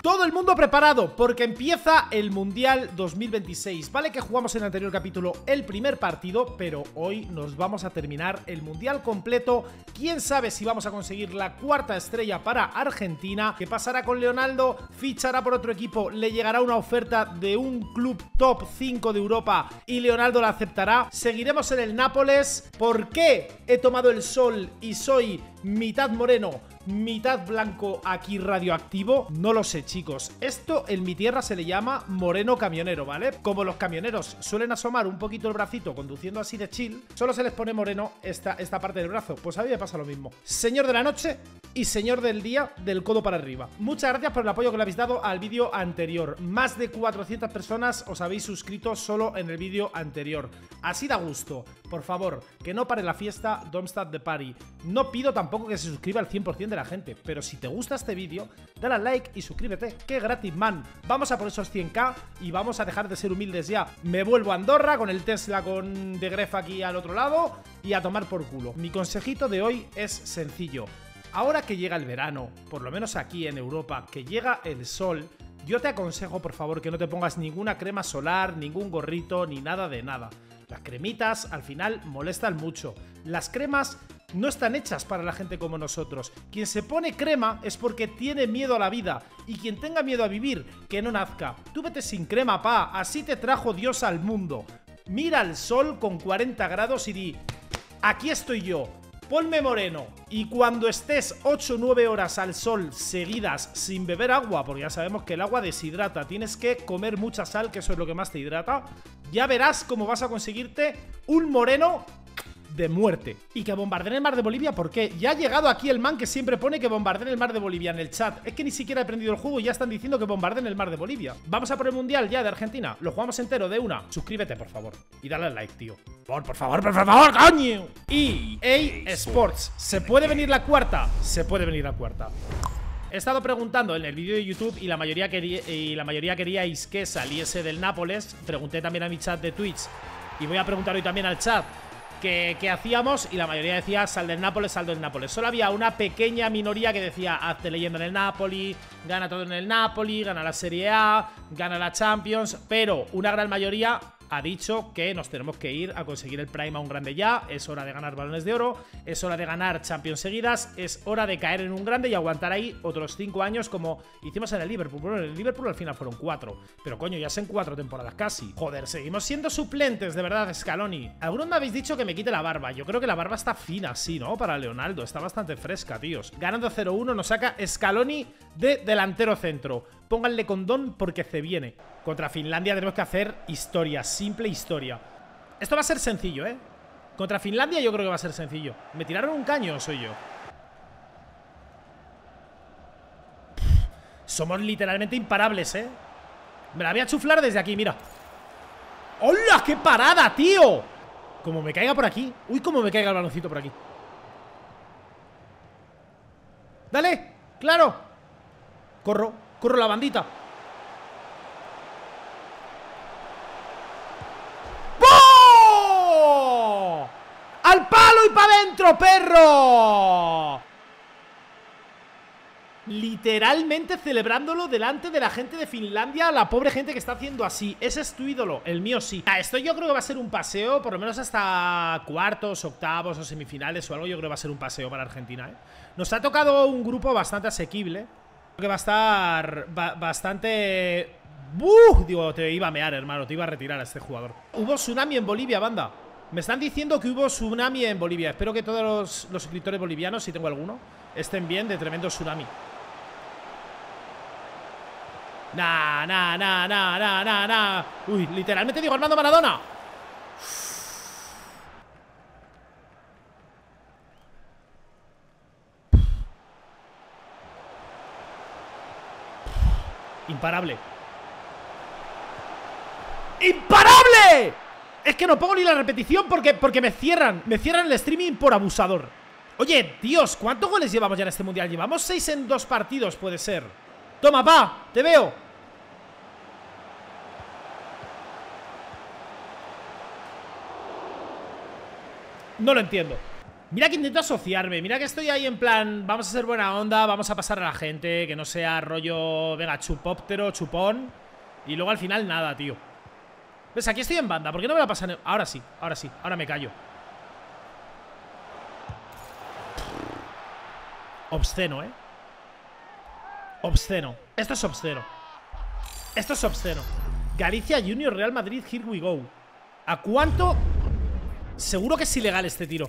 Todo el mundo preparado, porque empieza el Mundial 2026. Vale que jugamos en el anterior capítulo el primer partido, pero hoy nos vamos a terminar el Mundial completo. Quién sabe si vamos a conseguir la cuarta estrella para Argentina. ¿Qué pasará con Leonardo? ¿Fichará por otro equipo? ¿Le llegará una oferta de un club top 5 de Europa y Leonardo la aceptará? ¿Seguiremos en el Nápoles? ¿Por qué he tomado el sol y soy mitad moreno, mitad blanco aquí radioactivo? No lo sé, chicos. Esto en mi tierra se le llama moreno camionero, ¿vale? Como los camioneros suelen asomar un poquito el bracito conduciendo así de chill, solo se les pone moreno esta parte del brazo. Pues a mí me pasa lo mismo. Señor de la noche y señor del día, del codo para arriba. Muchas gracias por el apoyo que le habéis dado al vídeo anterior. Más de 400 personas os habéis suscrito solo en el vídeo anterior. Así da gusto. Por favor, que no pare la fiesta, don't stop the party. No pido tampoco que se suscriba al 100% de la gente, pero si te gusta este vídeo, dale al like y suscríbete, que gratis, man. Vamos a por esos 100k y vamos a dejar de ser humildes ya. Me vuelvo a Andorra con el Tesla con de Gref aquí al otro lado y a tomar por culo. Mi consejito de hoy es sencillo. Ahora que llega el verano, por lo menos aquí en Europa, que llega el sol, yo te aconsejo, por favor, que no te pongas ninguna crema solar, ningún gorrito, ni nada de nada. Las cremitas al final molestan mucho. Las cremas no están hechas para la gente como nosotros. Quien se pone crema es porque tiene miedo a la vida. Y quien tenga miedo a vivir, que no nazca. Tú vete sin crema, pa. Así te trajo Dios al mundo. Mira al sol con 40 grados y di: aquí estoy yo. Ponme moreno. Y cuando estés 8 o 9 horas al sol seguidas sin beber agua, porque ya sabemos que el agua deshidrata, tienes que comer mucha sal, que eso es lo que más te hidrata, ya verás cómo vas a conseguirte un moreno de muerte. Y que bombardeen el mar de Bolivia, ¿por qué? Ya ha llegado aquí el man que siempre pone que bombardeen el mar de Bolivia en el chat. Es que ni siquiera he aprendido el juego y ya están diciendo que bombardeen el mar de Bolivia. Vamos a por el mundial ya de Argentina. Lo jugamos entero de una. Suscríbete, por favor. Y dale al like, tío. Por favor, coño. EA Sports. ¿Se puede venir la cuarta? Se puede venir la cuarta. He estado preguntando en el vídeo de YouTube y la mayoría queríais que saliese del Nápoles. Pregunté también a mi chat de Twitch y voy a preguntar hoy también al chat ¿qué hacíamos? Y la mayoría decía sal del Nápoles, sal del Nápoles. Solo había una pequeña minoría que decía hazte leyenda en el Napoli, gana todo en el Napoli, gana la Serie A, gana la Champions. Pero una gran mayoría ha dicho que nos tenemos que ir a conseguir el Prime a un grande ya. Es hora de ganar balones de oro, es hora de ganar Champions seguidas, es hora de caer en un grande y aguantar ahí otros 5 años como hicimos en el Liverpool. Bueno, en el Liverpool al final fueron 4, pero coño, ya son 4 temporadas casi. Joder, seguimos siendo suplentes, de verdad, Scaloni. Algunos me habéis dicho que me quite la barba. Yo creo que la barba está fina, sí, ¿no? Para Leonardo, está bastante fresca, tíos. Ganando 0-1 nos saca Scaloni de delantero centro. Pónganle condón porque se viene. Contra Finlandia tenemos que hacer historia, simple historia. Esto va a ser sencillo, ¿eh? Contra Finlandia yo creo que va a ser sencillo. ¿Me tiraron un caño o soy yo? Somos literalmente imparables, ¿eh? Me la voy a chuflar desde aquí, mira. ¡Hola! ¡Qué parada, tío! Como me caiga por aquí. Uy, como me caiga el baloncito por aquí. ¡Dale! ¡Claro! Corro la bandita. ¡Oh! ¡Al palo y para adentro, perro! Literalmente celebrándolo delante de la gente de Finlandia. La pobre gente que está haciendo así. Ese es tu ídolo, el mío sí. Esto yo creo que va a ser un paseo, por lo menos hasta cuartos, octavos o semifinales o algo. Yo creo que va a ser un paseo para Argentina, ¿eh? Nos ha tocado un grupo bastante asequible. Creo que va a estar bastante... Digo, te iba a mear, hermano. Te iba a retirar a este jugador. Hubo tsunami en Bolivia, banda. Me están diciendo que hubo tsunami en Bolivia. Espero que todos los suscriptores bolivianos, si tengo alguno, estén bien de tremendo tsunami. Nah. Uy, literalmente digo Armando Maradona. Imparable. ¡Imparable! Es que no pongo ni la repetición porque me cierran el streaming por abusador. Oye, Dios, ¿cuántos goles llevamos ya en este mundial? Llevamos 6 en 2 partidos, puede ser. Toma, pa, te veo. No lo entiendo. Mira que intento asociarme, mira que estoy ahí en plan, vamos a hacer buena onda, vamos a pasar a la gente, que no sea rollo, venga, chupóptero, chupón. Y luego al final nada, tío. Pues aquí estoy en banda, ¿por qué no me la pasan? Ahora sí, ahora me callo. Obsceno, obsceno. Esto es obsceno. Esto es obsceno. Galicia Junior, Real Madrid, here we go. ¿A cuánto? Seguro que es ilegal este tiro.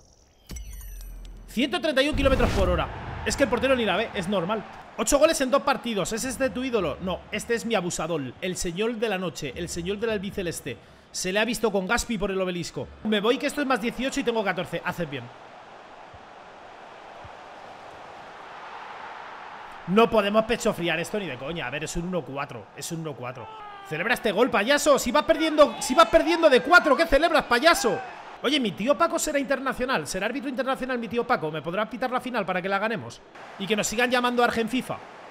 131 kilómetros por hora. Es que el portero ni la ve, es normal. 8 goles en 2 partidos. ¿Es este tu ídolo? No, este es mi abusador. El señor de la noche, el señor del albiceleste. Se le ha visto con Gaspi por el obelisco. Me voy que esto es más 18 y tengo 14. Haces bien. No podemos pechofriar esto ni de coña. A ver, es un 1-4. Es un 1-4. Celebra este gol, payaso. Si vas perdiendo de 4, ¿qué celebras, payaso? Oye, mi tío Paco será internacional. ¿Será árbitro internacional mi tío Paco? ¿Me podrá pitar la final para que la ganemos? Y que nos sigan llamando Argenfifa.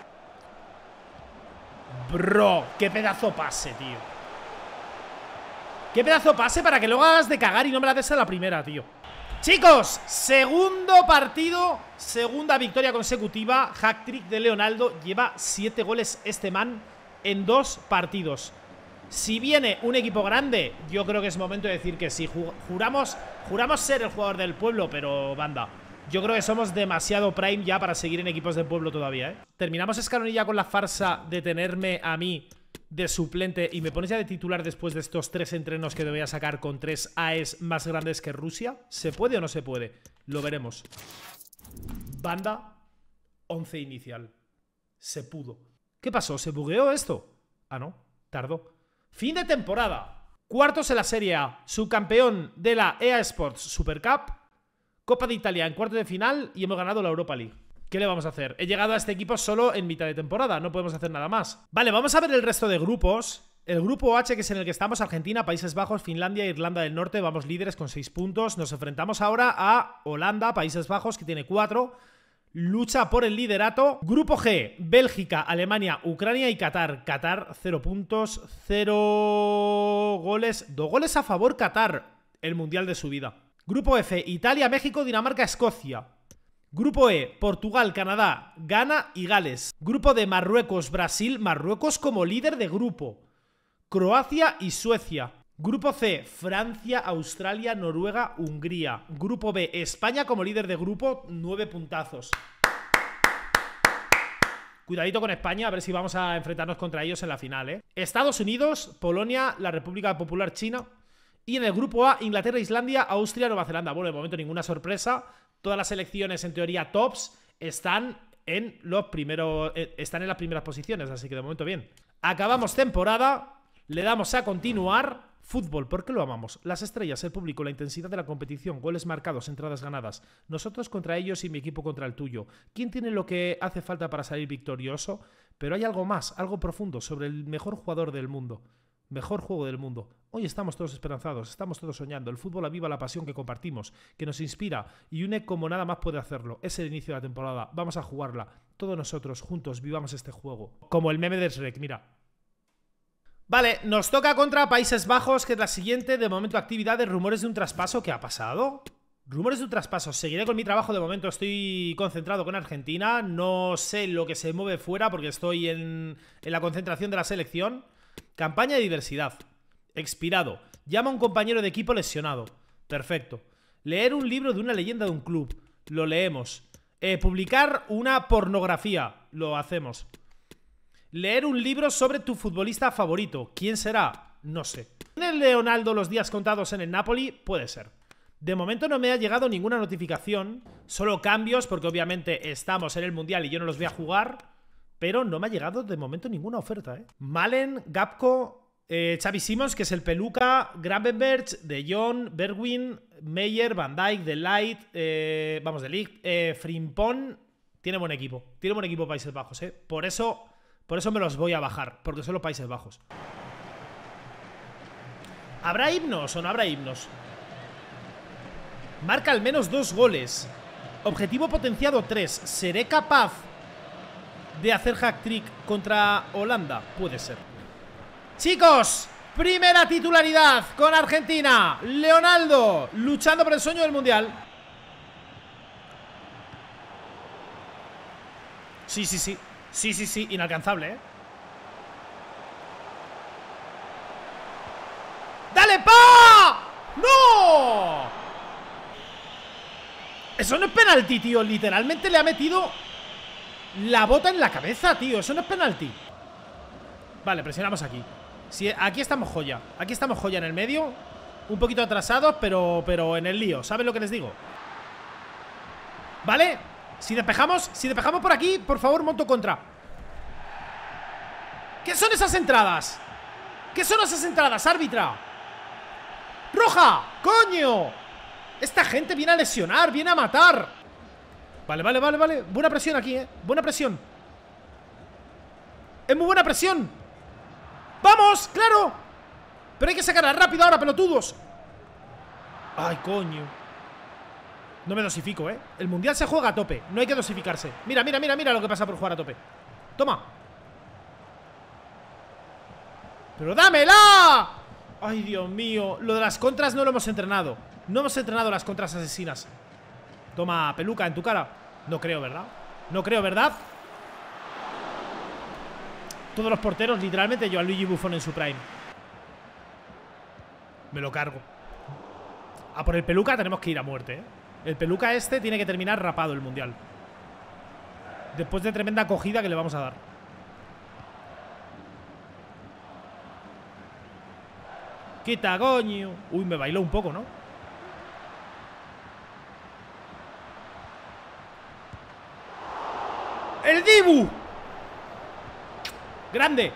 Bro, qué pedazo pase, tío. Qué pedazo pase para que luego hagas de cagar y no me la des a la primera, tío. Chicos, segundo partido, segunda victoria consecutiva. Hat-trick de Leonaldo. Lleva 7 goles este man en 2 partidos. Si viene un equipo grande, yo creo que es momento de decir que sí. Juramos ser el jugador del pueblo, pero banda, yo creo que somos demasiado prime ya para seguir en equipos del pueblo todavía, ¿eh? Terminamos escalonilla con la farsa de tenerme a mí de suplente y me pones ya de titular después de estos 3 entrenos que te voy a sacar con 3 AES más grandes que Rusia. ¿Se puede o no se puede? Lo veremos. Banda 11 inicial. Se pudo. ¿Qué pasó? ¿Se bugueó esto? Ah, no, tardó. Fin de temporada. Cuartos en la Serie A. Subcampeón de la EA Sports Super Cup. Copa de Italia en cuarto de final. Y hemos ganado la Europa League. ¿Qué le vamos a hacer? He llegado a este equipo solo en mitad de temporada. No podemos hacer nada más. Vale, vamos a ver el resto de grupos. El grupo H, que es en el que estamos: Argentina, Países Bajos, Finlandia e Irlanda del Norte. Vamos líderes con 6 puntos. Nos enfrentamos ahora a Holanda, Países Bajos, que tiene 4. Lucha por el liderato. Grupo G, Bélgica, Alemania, Ucrania y Qatar. Qatar, 0 puntos, 0 goles. 2 goles a favor Qatar, el mundial de su vida. Grupo F, Italia, México, Dinamarca, Escocia. Grupo E, Portugal, Canadá, Ghana y Gales. Grupo D, Marruecos, Brasil. Marruecos como líder de grupo. Croacia y Suecia. Grupo C, Francia, Australia, Noruega, Hungría. Grupo B, España como líder de grupo, 9 puntazos. Cuidadito con España, a ver si vamos a enfrentarnos contra ellos en la final, ¿eh? Estados Unidos, Polonia, la República Popular China. Y en el grupo A, Inglaterra, Islandia, Austria, Nueva Zelanda. Bueno, de momento ninguna sorpresa. Todas las selecciones, en teoría, tops, están en los primeros, están en las primeras posiciones, así que de momento bien. Acabamos temporada, le damos a continuar. Fútbol, ¿por qué lo amamos? Las estrellas, el público, la intensidad de la competición, goles marcados, entradas ganadas. Nosotros contra ellos y mi equipo contra el tuyo. ¿Quién tiene lo que hace falta para salir victorioso? Pero hay algo más, algo profundo, sobre el mejor jugador del mundo. Mejor juego del mundo. Hoy estamos todos esperanzados, estamos todos soñando. El fútbol aviva la pasión que compartimos, que nos inspira y une como nada más puede hacerlo. Es el inicio de la temporada, vamos a jugarla. Todos nosotros, juntos, vivamos este juego. Como el meme de Shrek, mira. Vale, nos toca contra Países Bajos, que es la siguiente. De momento, actividad de rumores de un traspaso. ¿Qué ha pasado? Rumores de un traspaso. Seguiré con mi trabajo. De momento estoy concentrado con Argentina. No sé lo que se mueve fuera porque estoy en la concentración de la selección. Campaña de diversidad. Expirado. Llama a un compañero de equipo lesionado. Perfecto. Leer un libro de una leyenda de un club. Lo leemos. Publicar una pornografía. Lo hacemos. Leer un libro sobre tu futbolista favorito. ¿Quién será? No sé. ¿Tiene Leonaldo los días contados en el Napoli? Puede ser. De momento no me ha llegado ninguna notificación. Solo cambios, porque obviamente estamos en el Mundial y yo no los voy a jugar. Pero no me ha llegado de momento ninguna oferta, ¿eh? Malen, Gapco, Xavi Simons, que es el peluca, Gravenberch, De Jong, Bergwijn, Meyer, Van Dijk, De Ligt, De Ligt, Frimpong. Tiene buen equipo. Tiene buen equipo Países Bajos, ¿eh? Por eso me los voy a bajar, porque son los Países Bajos. ¿Habrá himnos o no habrá himnos? Marca al menos 2 goles. Objetivo potenciado 3. ¿Seré capaz de hacer hat-trick contra Holanda? Puede ser. Chicos, primera titularidad con Argentina. Leonaldo luchando por el sueño del Mundial. Sí, sí, sí. Sí, sí, sí. Inalcanzable, ¿eh? ¡Dale, pa! ¡No! Eso no es penalti, tío. Literalmente le ha metido la bota en la cabeza, tío. Eso no es penalti. Vale, presionamos aquí. Sí, aquí estamos joya. Aquí estamos joya en el medio. Un poquito atrasados, pero en el lío. ¿Saben lo que les digo? Vale. Si despejamos por aquí, por favor, monto contra. ¿Qué son esas entradas? ¿Qué son esas entradas, árbitra? ¡Roja! ¡Coño! Esta gente viene a lesionar, viene a matar. Vale, vale, vale, vale. Buena presión aquí, buena presión. Es muy buena presión. ¡Vamos! ¡Claro! Pero hay que sacarla rápido ahora, pelotudos. Ay, coño. No me dosifico, El mundial se juega a tope. No hay que dosificarse. Mira, mira, mira, mira lo que pasa por jugar a tope. Toma. ¡Pero dámela! Ay, Dios mío. Lo de las contras no lo hemos entrenado. No hemos entrenado las contras asesinas. Toma, peluca en tu cara. No creo, ¿verdad? No creo, ¿verdad? Todos los porteros, literalmente, yo a Luigi Buffon en su prime. Me lo cargo. A por el peluca tenemos que ir a muerte, El peluca este tiene que terminar rapado el mundial. Después de tremenda acogida que le vamos a dar. ¡Quita, coño! Uy, me bailó un poco, ¿no? ¡El Dibu! ¡Grande!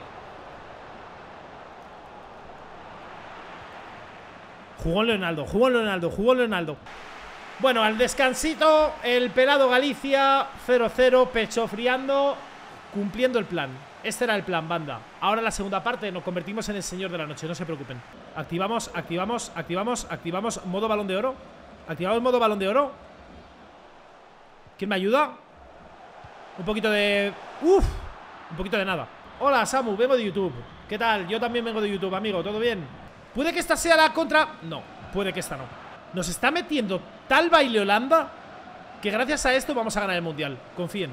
Jugó Leonardo, jugó Leonardo, jugó Leonardo. Bueno, al descansito, el pelado Galicia 0-0, pecho friando, cumpliendo el plan. Este era el plan, banda. Ahora la segunda parte nos convertimos en el señor de la noche, no se preocupen. Activamos, activamos, activamos, activamos modo balón de oro. Activamos modo balón de oro. ¿Quién me ayuda? Un poquito de... ¡Uf! Un poquito de nada. Hola, Samu, vengo de YouTube. ¿Qué tal? Yo también vengo de YouTube, amigo, ¿todo bien? ¿Puede que esta sea la contra...? No, puede que esta no. Nos está metiendo tal baile Holanda que gracias a esto vamos a ganar el mundial. Confíen.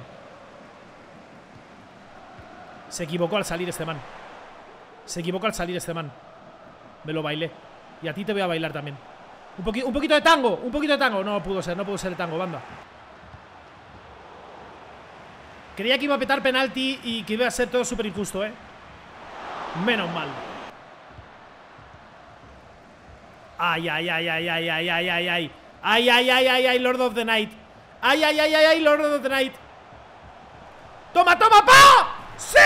Se equivocó al salir este man. Se equivocó al salir este man. Me lo bailé. Y a ti te voy a bailar también. Un poquito de tango, un poquito de tango. No pudo ser el tango, banda. Creía que iba a petar penalti y que iba a ser todo súper injusto, Menos mal. Ay, ay, ay, ay, ay, ay, ay, ay, ay. Ay, ay, ay, ay, ay, Lord of the Night. Ay, ay, ay, ay, ay, Lord of the Night. ¡Toma, toma, pa! ¡Sí!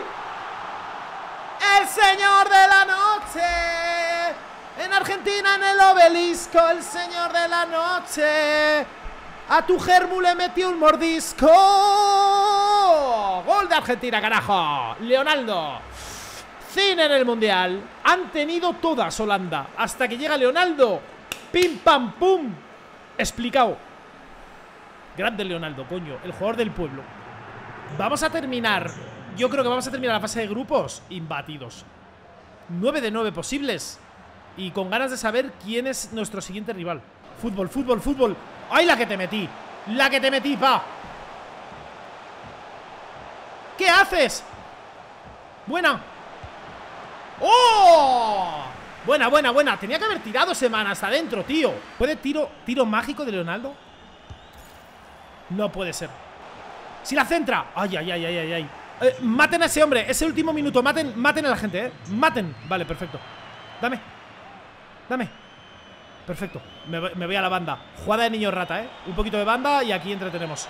El señor de la noche. En Argentina, en el obelisco, el señor de la noche. A tu germu le metió un mordisco. Gol de Argentina, carajo. Leonardo. Cine en el mundial. Han tenido todas Holanda. Hasta que llega Leonardo. Pim, pam, pum. Explicado. Grande Leonardo, coño. El jugador del pueblo. Vamos a terminar. Yo creo que vamos a terminar la fase de grupos imbatidos. 9 de 9 posibles. Y con ganas de saber quién es nuestro siguiente rival. Fútbol, fútbol, fútbol. ¡Ay, la que te metí! ¡La que te metí, pa! ¿Qué haces? Buena. ¡Oh! Buena, buena, buena. Tenía que haber tirado semana hasta adentro, tío. ¿Puede tiro mágico de Leonardo? No puede ser. Si la centra. Ay, ay, ay, ay, ay, ay. Maten a ese hombre, ese último minuto. Maten a la gente, maten. Vale, perfecto. Dame. Dame. Perfecto, me voy a la banda. Jugada de niño rata, un poquito de banda y aquí entretenemos.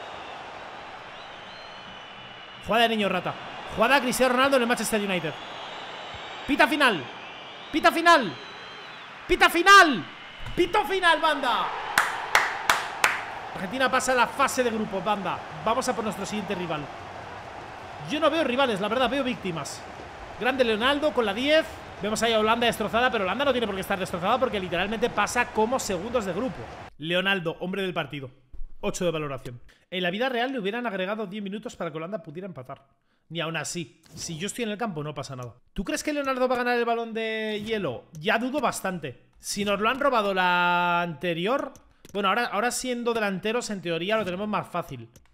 Jugada de niño rata. Jugada a Cristiano Ronaldo en el Manchester United. Pita final. Pita final. Pita final. Pito final, banda. Argentina pasa a la fase de grupos, banda. Vamos a por nuestro siguiente rival. Yo no veo rivales, la verdad, veo víctimas. Grande Leonardo con la 10. Vemos ahí a Holanda destrozada, pero Holanda no tiene por qué estar destrozada porque literalmente pasa como segundos de grupo. Leonardo, hombre del partido. 8 de valoración. En la vida real le hubieran agregado 10 minutos para que Holanda pudiera empatar. Ni aún así. Si yo estoy en el campo no pasa nada. ¿Tú crees que Leonardo va a ganar el balón de hielo? Ya dudo bastante. Si nos lo han robado la anterior... Bueno, ahora siendo delanteros en teoría lo tenemos más fácil.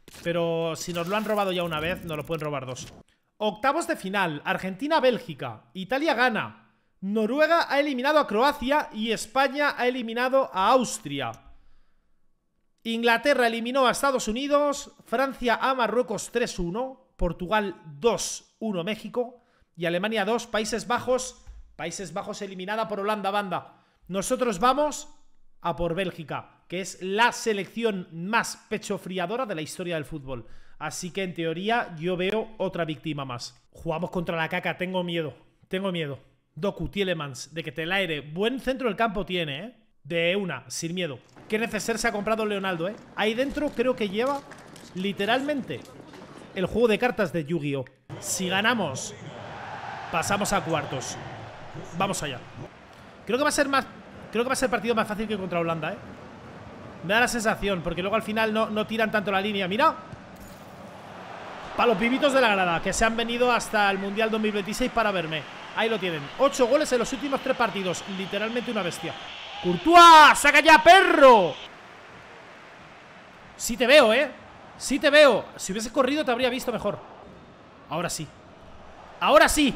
Pero si nos lo han robado ya una vez, nos lo pueden robar dos. Octavos de final. Argentina-Bélgica. Italia gana. Noruega ha eliminado a Croacia y España ha eliminado a Austria. Inglaterra eliminó a Estados Unidos. Francia a Marruecos 3-1. Portugal 2-1 México. Y Alemania 2. Países Bajos. Países Bajos eliminada por Holanda, banda. Nosotros vamos a por Bélgica, que es la selección más pechofriadora de la historia del fútbol. Así que en teoría yo veo otra víctima más. Jugamos contra la caca, tengo miedo. Tengo miedo. Doku, Tielemans, de que te la aire. Buen centro del campo tiene, ¿eh? De una, sin miedo. Qué neceser se ha comprado Leonardo, ¿eh? Ahí dentro creo que lleva literalmente el juego de cartas de Yu-Gi-Oh! Si ganamos, pasamos a cuartos. Vamos allá. Creo que va a ser partido más fácil que contra Holanda, ¿eh? Me da la sensación, porque luego al final no tiran tanto la línea. Mira. Para los pibitos de la grada, que se han venido hasta el Mundial 2026 para verme. Ahí lo tienen. 8 goles en los últimos 3 partidos. Literalmente una bestia. ¡Courtois! ¡Saca ya, perro! Sí te veo, ¿eh? Sí te veo. Si hubieses corrido te habría visto mejor. Ahora sí. ¡Ahora sí!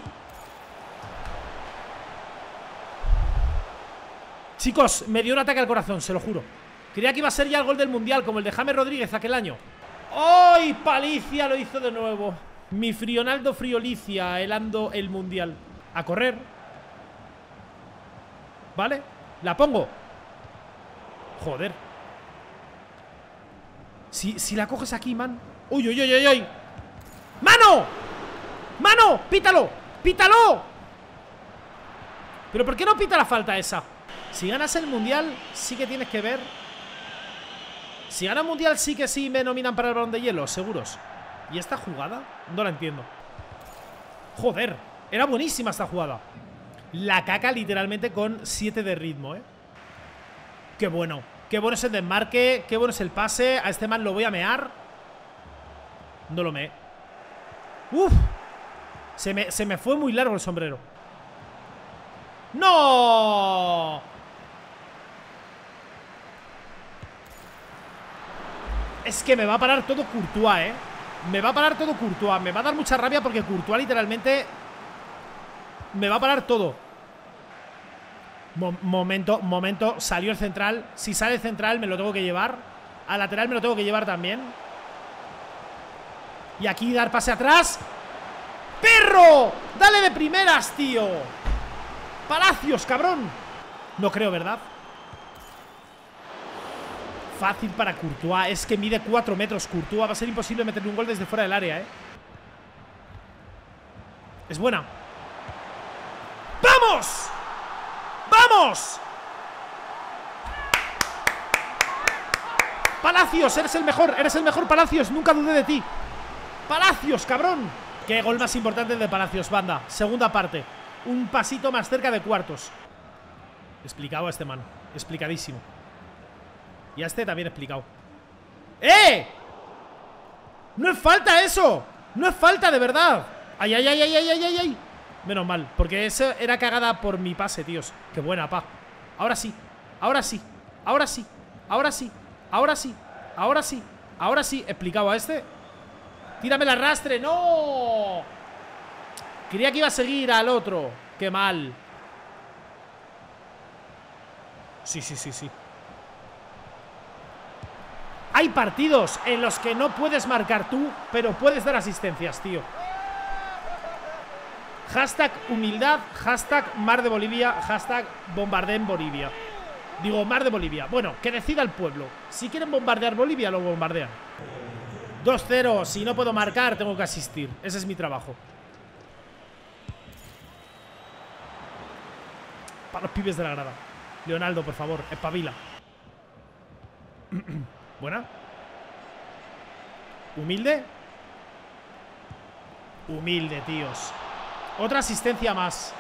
Chicos, me dio un ataque al corazón, se lo juro. Creía que iba a ser ya el gol del Mundial, como el de James Rodríguez aquel año. ¡Ay! Palicia lo hizo de nuevo. Mi Frionaldo Friolicia helando el Mundial. A correr. ¿Vale? La pongo. Joder. Si la coges aquí, man. ¡Uy, uy, uy, uy, uy! ¡Mano! ¡Mano! ¡Pítalo! ¡Pítalo! ¿Pero por qué no pita la falta esa? Si ganas el Mundial, sí que tienes que ver. Si gana el Mundial, sí que sí me nominan para el Balón de Hielo, seguros. ¿Y esta jugada? No la entiendo. Joder, era buenísima esta jugada. La caca literalmente con 7 de ritmo, ¿eh? Qué bueno. Qué bueno es el desmarque, qué bueno es el pase. A este man lo voy a mear. No lo meé. ¡Uf! Se me fue muy largo el sombrero. ¡No! Es que me va a parar todo Courtois, ¿eh? Me va a parar todo Courtois. Me va a dar mucha rabia porque Courtois literalmente me va a parar todo. Momento. Salió el central. Si sale el central me lo tengo que llevar. Al lateral me lo tengo que llevar también. Y aquí dar pase atrás. ¡Perro! ¡Dale de primeras, tío! ¡Palacios, cabrón! No creo, ¿verdad? Fácil para Courtois. Es que mide 4 metros Courtois. Va a ser imposible meterle un gol desde fuera del área, ¿eh? Es buena. ¡Vamos! ¡Vamos! Palacios, eres el mejor, Palacios. Nunca dudé de ti. Palacios, cabrón. Qué gol más importante el de Palacios, banda. Segunda parte. Un pasito más cerca de cuartos. Explicado a este man. Explicadísimo. Y a este también explicado. ¡Eh! ¡No es falta eso! ¡No es falta, de verdad! ¡Ay, ay, ay, ay, ay, ay, ay! Menos mal, porque eso era cagada por mi pase, tíos. ¡Qué buena, pa! Ahora sí, ahora sí, ahora sí, ahora sí, ahora sí, ahora sí, ahora sí. Explicado a este. ¡Tírame el arrastre! ¡No! Creía que iba a seguir al otro. ¡Qué mal! Sí, sí, sí, sí. Hay partidos en los que no puedes marcar tú, pero puedes dar asistencias, tío. Hashtag humildad, hashtag Mar de Bolivia, hashtag bombardeen Bolivia. Digo, Mar de Bolivia. Bueno, que decida el pueblo. Si quieren bombardear Bolivia, lo bombardean. 2-0, si no puedo marcar, tengo que asistir. Ese es mi trabajo. Para los pibes de la grada. Leonardo, por favor, espabila. Buena. Humilde. Humilde, tíos. Otra asistencia más.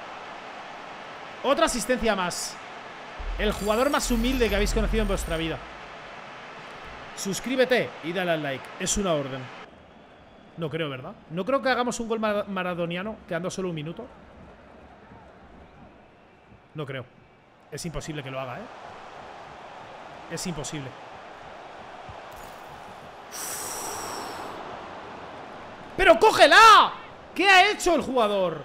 Otra asistencia más. El jugador más humilde que habéis conocido en vuestra vida. Suscríbete y dale al like. Es una orden. No creo, ¿verdad? No creo que hagamos un gol maradoniano quedando solo un minuto. No creo. Es imposible que lo haga, ¿eh? Es imposible. ¡Pero cógela! ¿Qué ha hecho el jugador?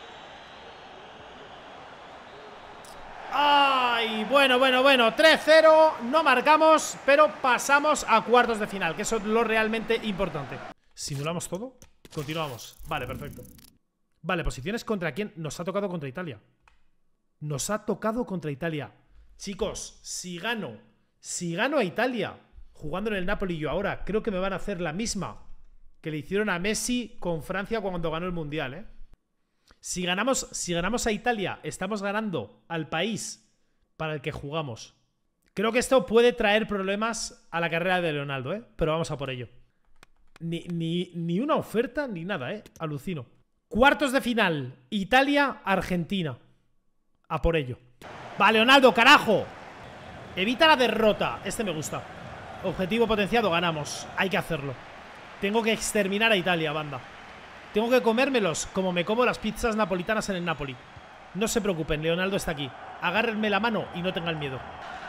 ¡Ay! Bueno, 3-0, no marcamos, pero pasamos a cuartos de final, que eso es lo realmente importante. ¿Simulamos todo? Continuamos. Vale, perfecto. Vale, posiciones contra quién. Nos ha tocado contra Italia. Nos ha tocado contra Italia. Chicos, si gano a Italia jugando en el Napoli yo ahora, creo que me van a hacer la misma que le hicieron a Messi con Francia cuando ganó el Mundial, ¿eh? Si ganamos a Italia, estamos ganando al país para el que jugamos. Creo que esto puede traer problemas a la carrera de Leonardo, ¿eh? Pero vamos a por ello. Ni una oferta ni nada, ¿eh? Alucino. Cuartos de final, Italia-Argentina. A por ello. Va, Leonardo, carajo. Evita la derrota. Este me gusta. Objetivo potenciado, ganamos. Hay que hacerlo. Tengo que exterminar a Italia, banda. Tengo que comérmelos como me como las pizzas napolitanas en el Napoli. No se preocupen, Leonardo está aquí. Agárrenme la mano y no tengan miedo.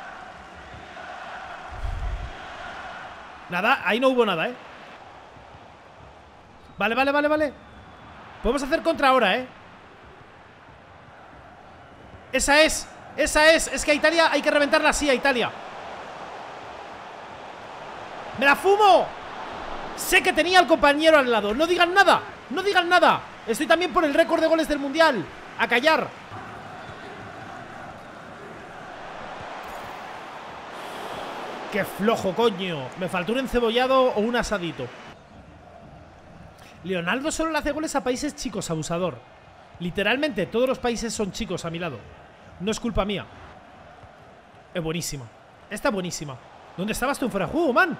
Nada, ahí no hubo nada, ¿eh? Vale. Podemos hacer contra ahora, ¿eh? Esa es. Es que a Italia hay que reventarla así, a Italia. ¡Me la fumo! Sé que tenía al compañero al lado. No digan nada. No digan nada. Estoy también por el récord de goles del Mundial. A callar. ¡Qué flojo, coño! Me faltó un encebollado o un asadito. Leonardo solo le hace goles a países chicos, abusador. Literalmente todos los países son chicos a mi lado. No es culpa mía. Es buenísima. Esta es buenísima. ¿Dónde estabas tú en fuera de juego, man?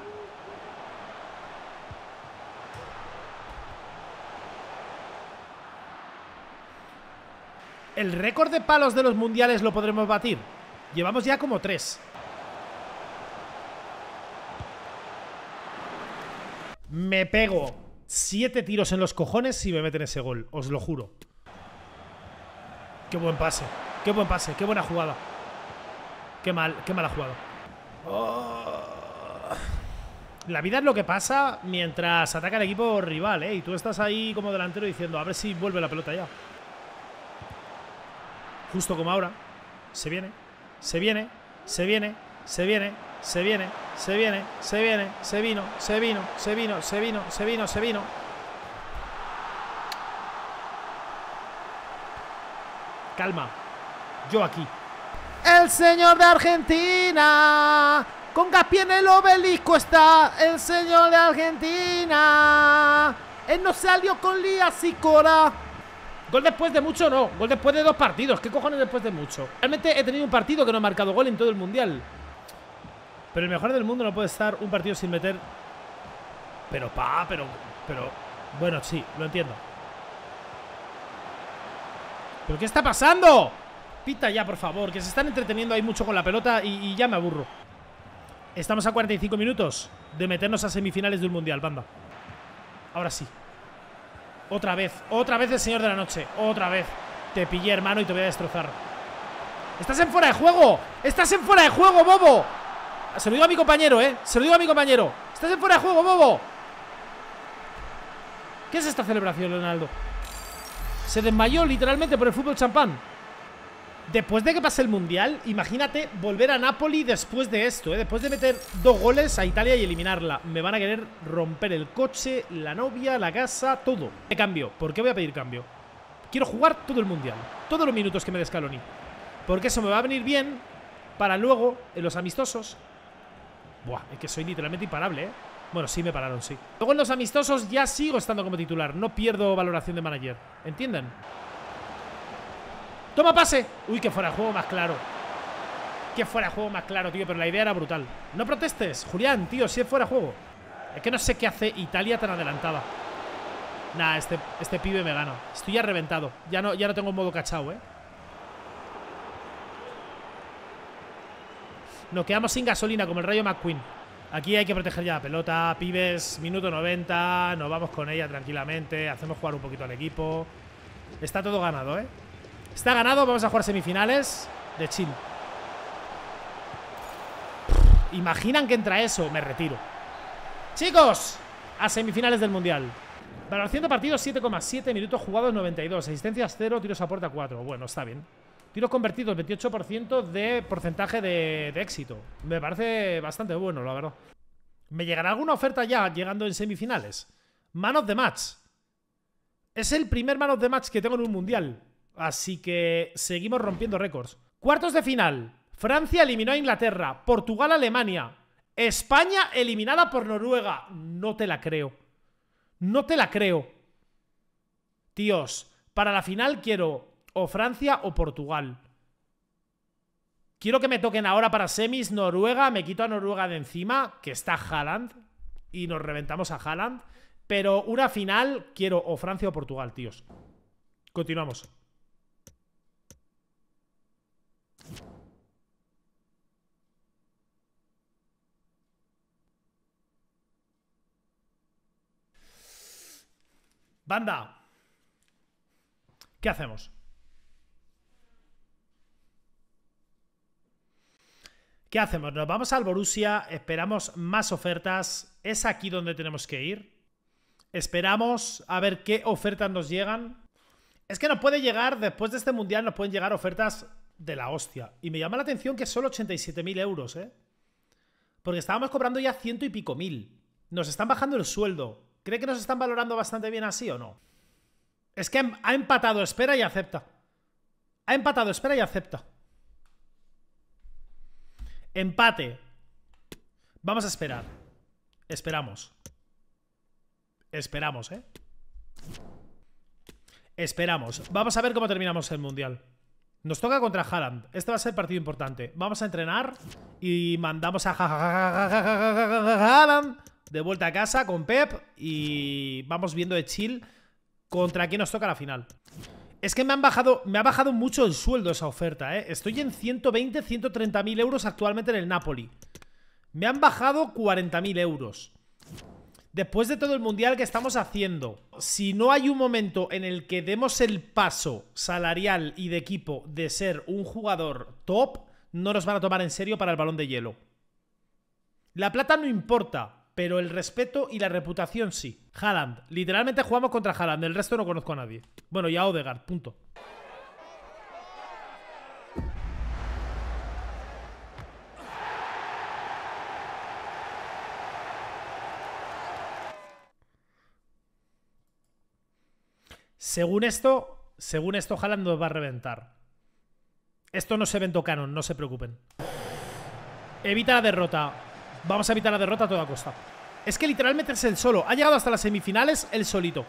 ¿El récord de palos de los mundiales lo podremos batir? Llevamos ya como 3. Me pego 7 tiros en los cojones si me meten ese gol. Os lo juro. Qué buen pase. Qué buen pase. Qué buena jugada. Qué mala jugada. Oh. La vida es lo que pasa mientras ataca el equipo rival, ¿eh? Y tú estás ahí como delantero diciendo a ver si vuelve la pelota ya. Justo como ahora. Se viene. Se viene. Se viene. Se viene. Se viene. Se viene. Se viene. Se vino. Se vino. Se vino. Se vino. Se vino. Se vino. Calma. Yo aquí. El señor de Argentina. Con Gaspi en el obelisco está el señor de Argentina. Él no salió con Lías y Cora. Gol después de mucho, no. Gol después de 2 partidos. ¿Qué cojones después de mucho? Realmente he tenido un partido que no he marcado gol en todo el mundial. Pero el mejor del mundo no puede estar un partido sin meter. Pero bueno, sí, lo entiendo. ¿Pero qué está pasando? Pita ya, por favor, que se están entreteniendo ahí mucho con la pelota y ya me aburro. Estamos a 45 minutos de meternos a semifinales de un mundial, banda. Ahora sí. Otra vez el señor de la noche. Otra vez. Te pillé, hermano, y te voy a destrozar. ¡Estás en fuera de juego! ¡Estás en fuera de juego, bobo! Se lo digo a mi compañero, se lo digo a mi compañero. ¡Estás en fuera de juego, bobo! ¿Qué es esta celebración, Leonardo? Se desmayó literalmente por el fútbol champán. Después de que pase el mundial, imagínate volver a Napoli después de esto, después de meter 2 goles a Italia y eliminarla. Me van a querer romper el coche, la novia, la casa, todo. De cambio. ¿Por qué voy a pedir cambio? Quiero jugar todo el mundial, todos los minutos que me dé Scaloni, porque eso me va a venir bien para luego, en los amistosos. Buah, es que soy literalmente imparable, Bueno, sí me pararon, sí. Luego en los amistosos ya sigo estando como titular. No pierdo valoración de manager. ¿Entienden? ¡Toma pase! Uy, que fuera de juego más claro. Que fuera de juego más claro, tío. Pero la idea era brutal. No protestes, Julián, tío, si es fuera de juego. Es que no sé qué hace Italia tan adelantada. Nah, este pibe me gana. Estoy ya reventado. Ya no tengo modo cachao, Nos quedamos sin gasolina como el Rayo McQueen. Aquí hay que proteger ya la pelota. Pibes, minuto 90. Nos vamos con ella tranquilamente. Hacemos jugar un poquito al equipo. Está todo ganado, Está ganado, vamos a jugar semifinales de chill. ¿Imaginan que entra eso? Me retiro. Chicos, a semifinales del mundial. Valoración de partido 7,7, minutos jugados 92, asistencias 0, tiros a puerta 4. Bueno, está bien. Tiros convertidos 28% de porcentaje de éxito. Me parece bastante bueno, la verdad. ¿Me llegará alguna oferta ya llegando en semifinales? Man of the Match. Es el primer Man of the Match que tengo en un mundial. Así que seguimos rompiendo récords. Cuartos de final. Francia eliminó a Inglaterra. Portugal, Alemania. España eliminada por Noruega. No te la creo. No te la creo. Tíos, para la final quiero o Francia o Portugal. Quiero que me toquen ahora para semis Noruega. Me quito a Noruega de encima, que está Haaland, y nos reventamos a Haaland. Pero una final quiero o Francia o Portugal, tíos. Continuamos. Banda, ¿qué hacemos? ¿Qué hacemos? Nos vamos al Borussia, esperamos más ofertas. Es aquí donde tenemos que ir. Esperamos a ver qué ofertas nos llegan. Es que nos puede llegar, después de este mundial, nos pueden llegar ofertas de la hostia. Y me llama la atención que es solo 87.000 euros, ¿eh? Porque estábamos cobrando ya 100 y pico mil. Nos están bajando el sueldo. ¿Cree que nos están valorando bastante bien así o no? Es que ha empatado, espera y acepta. Ha empatado, espera y acepta. Empate. Vamos a esperar. Esperamos. Esperamos, ¿eh? Esperamos. Vamos a ver cómo terminamos el mundial. Nos toca contra Haaland. Este va a ser el partido importante. Vamos a entrenar y mandamos a Haaland de vuelta a casa con Pep y vamos viendo de chill contra quién nos toca la final. Es que me ha bajado mucho el sueldo esa oferta, ¿eh? Estoy en 120, 130.000 euros actualmente en el Napoli. Me han bajado 40.000 euros. Después de todo el mundial que estamos haciendo, si no hay un momento en el que demos el paso salarial y de equipo de ser un jugador top, no nos van a tomar en serio para el Balón de Hielo. La plata no importa, pero el respeto y la reputación sí. Haaland, literalmente jugamos contra Haaland, el resto no conozco a nadie. Bueno, y a Odegaard, punto. Según esto, Haaland nos va a reventar. Esto no es evento canon, no se preocupen. Evita la derrota. Vamos a evitar la derrota a toda costa. Es que literalmente es el solo. Ha llegado hasta las semifinales el solito.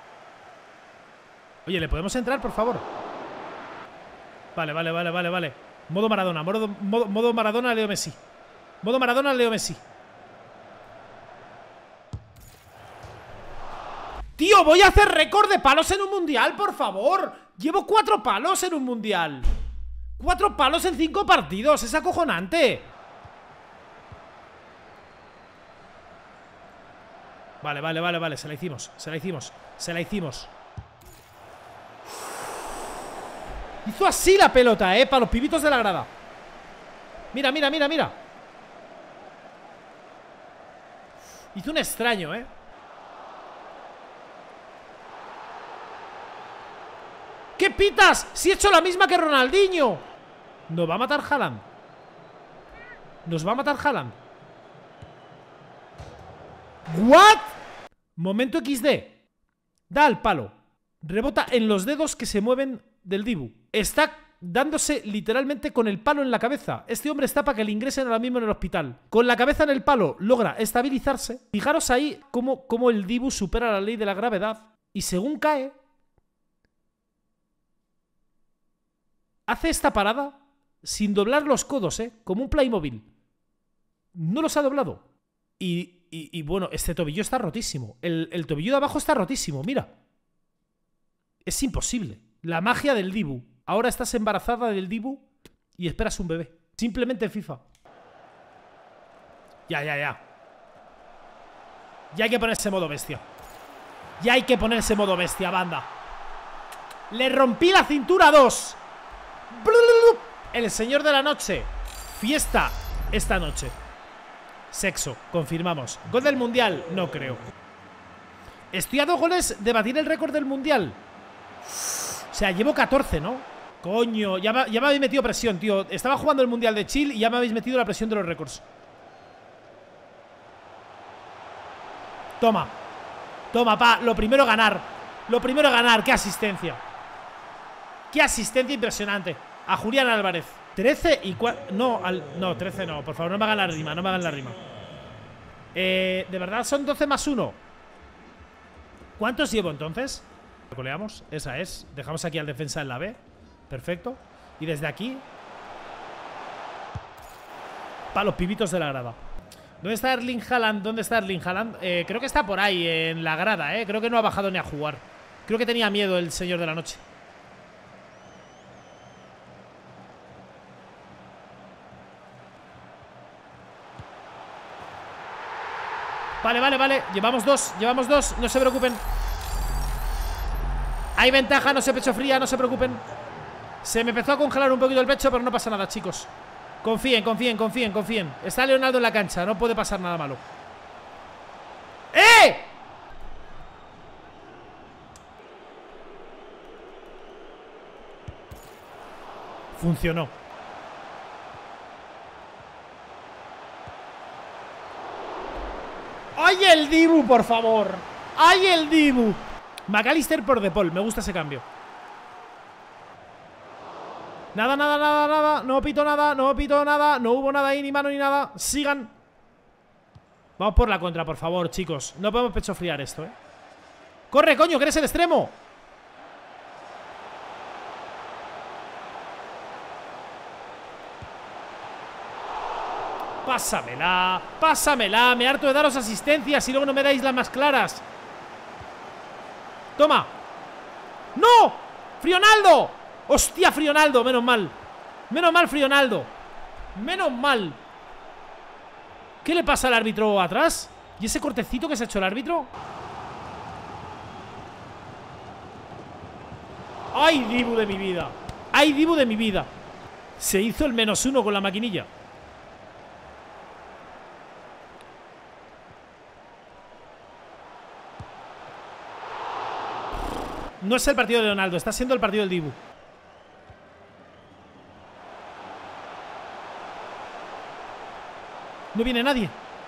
Oye, ¿le podemos entrar, por favor? Vale. Modo Maradona, modo Maradona, Leo Messi. Modo Maradona, Leo Messi. Tío, voy a hacer récord de palos en un mundial, por favor. Llevo 4 palos en un mundial. 4 palos en 5 partidos. Es acojonante. Vale. Se la hicimos. Hizo así la pelota, para los pibitos de la grada. Mira. Hizo un extraño, ¿Qué pitas? Si he hecho la misma que Ronaldinho. Nos va a matar Haaland. ¿What? Momento XD. Da al palo. Rebota en los dedos que se mueven del Dibu. Está dándose literalmente con el palo en la cabeza. Este hombre está para que le ingresen ahora mismo en el hospital. Con la cabeza en el palo logra estabilizarse. Fijaros ahí cómo el Dibu supera la ley de la gravedad. Y según cae, hace esta parada sin doblar los codos, como un Playmobil. No los ha doblado. Y bueno, este tobillo está rotísimo. El tobillo de abajo está rotísimo, mira. Es imposible. La magia del Dibu. Ahora estás embarazada del Dibu y esperas un bebé. Simplemente en FIFA. Ya. Ya hay que ponerse modo bestia. Banda. Le rompí la cintura a 2. El señor de la noche. Fiesta esta noche. Sexo, confirmamos. Gol del mundial, no creo. Estoy a 2 goles de batir el récord del mundial. O sea, llevo 14, ¿no? Coño, ya me habéis metido presión, tío. Estaba jugando el mundial de Chile y ya me habéis metido la presión de los récords. Toma. Toma, pa. Lo primero ganar. Lo primero ganar. ¡Qué asistencia! ¡Qué asistencia impresionante! A Julián Álvarez. 13 y 4. No, no, 13 no. Por favor, no me hagan la rima. No me hagan la rima. De verdad son 12 más 1. ¿Cuántos llevo entonces? Coleamos. Esa es. Dejamos aquí al defensa en la B. Perfecto. Y desde aquí. Para los pibitos de la grada. ¿Dónde está Erling Haaland? ¿Dónde está Erling Haaland? Creo que está por ahí, en la grada, Creo que no ha bajado ni a jugar. Creo que tenía miedo el señor de la noche. Vale, vale, vale. Llevamos 2, llevamos 2. No se preocupen. Hay ventaja, no se pecho fría, no se preocupen. Se me empezó a congelar un poquito el pecho, pero no pasa nada, chicos. Confíen, confíen, confíen, confíen. Está Leonardo en la cancha, no puede pasar nada malo. ¡Eh! Funcionó. ¡Ay, el Dibu, por favor! ¡Ay, el Dibu! McAllister por De Paul, me gusta ese cambio. Nada, nada, nada, nada. No pito nada, no pito nada. No hubo nada ahí, ni mano ni nada. Sigan. Vamos por la contra, por favor, chicos. No podemos pechofriar esto, ¡Corre, coño, que eres el extremo! Pásamela, pásamela. Me harto de daros asistencias y luego no me dais las más claras. Toma. ¡No! ¡Frionaldo! ¡Hostia, Frionaldo! Menos mal. Menos mal, Frionaldo. Menos mal. ¿Qué le pasa al árbitro atrás? ¿Y ese cortecito que se ha hecho el árbitro? ¡Ay, Dibu de mi vida! ¡Ay, Dibu de mi vida! Se hizo el -1 con la maquinilla. No es el partido de Leonardo, está siendo el partido del Dibu. No viene nadie.